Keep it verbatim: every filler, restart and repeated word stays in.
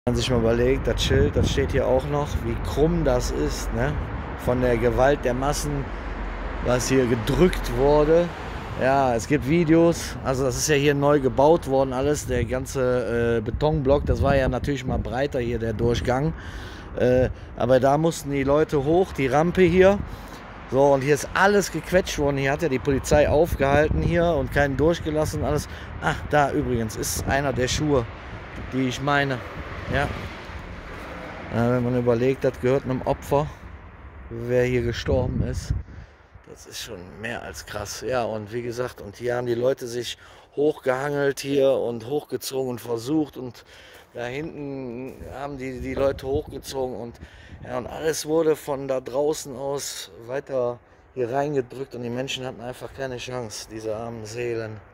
Wenn man sich mal überlegt, das Schild, das steht hier auch noch, wie krumm das ist, ne? Von der Gewalt der Massen, was hier gedrückt wurde. Ja, es gibt Videos, also das ist ja hier neu gebaut worden alles, der ganze äh, Betonblock, das war ja natürlich mal breiter hier, der Durchgang. Äh, aber da mussten die Leute hoch, die Rampe hier. So, und hier ist alles gequetscht worden. Hier hat ja die Polizei aufgehalten hier und keinen durchgelassen. Alles. Ach, da übrigens ist einer der Schuhe, die ich meine. Ja. Äh, wenn man überlegt, das gehört einem Opfer, wer hier gestorben ist. Das ist schon mehr als krass. Ja, und wie gesagt, und hier haben die Leute sich hochgehangelt hier und hochgezogen und versucht. Und da hinten haben die die Leute hochgezogen. Und, ja, und alles wurde von da draußen aus weiter hier reingedrückt. Und die Menschen hatten einfach keine Chance, diese armen Seelen.